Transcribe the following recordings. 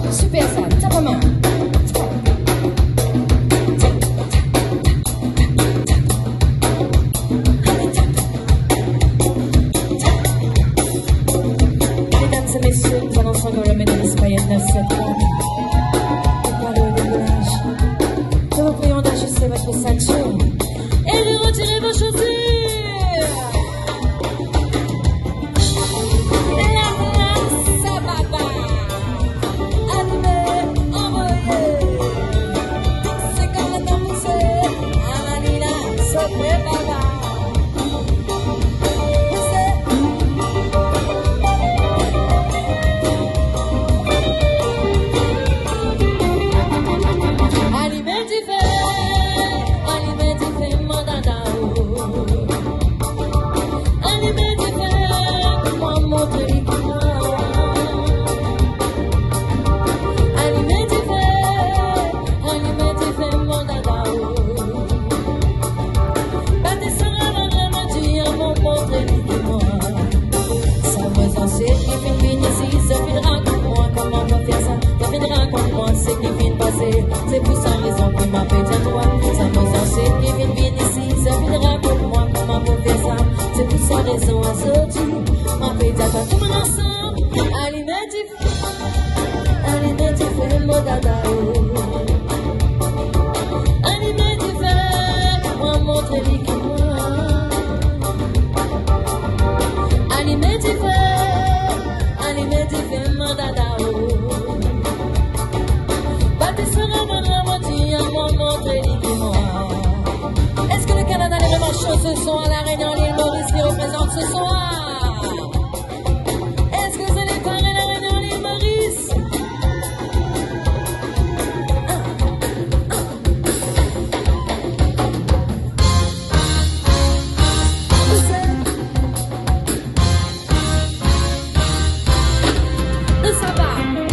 Super ça, tape en main. Mesdames et messieurs, nous allons ensemble remettre les paillettes de cette femme. Préparez le décollage. Nous vous prions d'ajuster votre ceinture et de retirer vos chaussures. C'est pour sa raison qu'il m'appelle à toi. Ça me sait qu'il vient bien ici. Ça viendra pour moi, comment pour faire ça. C'est pour sa raison à sortir. M'appelle à toi, tout le monde ensemble. Alimenti fait mon dada. Alimenti fait, moi montrer lui qui moi. Alimenti fait mon dada. Est-ce que le Canada les vraiment chaud ce soir, la Réunion, l'île Maurice qui représente ce soir? Est-ce que vous allez parler la Réunion, l'île Maurice? Ça va.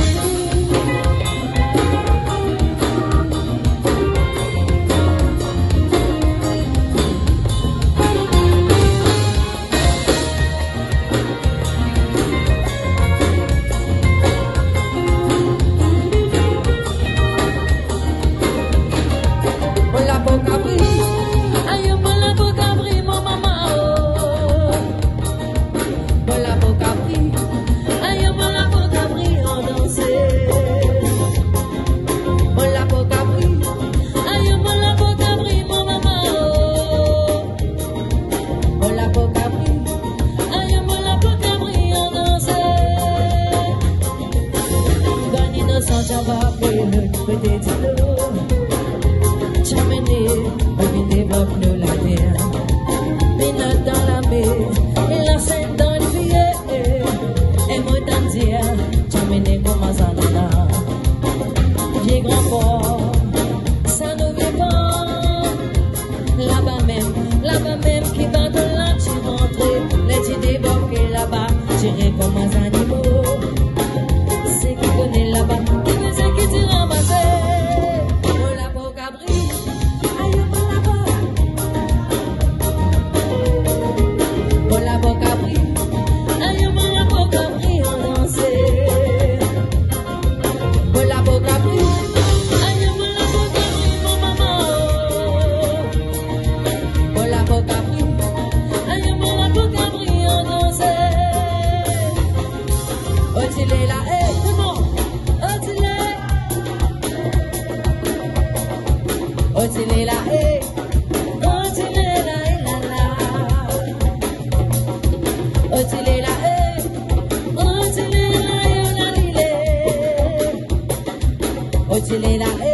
Là-bas même qui va de là, tu rentres, les idées bloquées là-bas, j'irai comme un animal. C'est qui connaît là-bas, qui faisait qui t'y ramassait. Oh la peau cabri, aïe oh la peau. Oh la peau cabri, aïe oh la peau cabri, on dansait. Oh la peau cabri. Otile la haie, comment? Otile. Otile la haie, otile la haie la la. Otile la haie, otile la haie la lile. Otile la haie.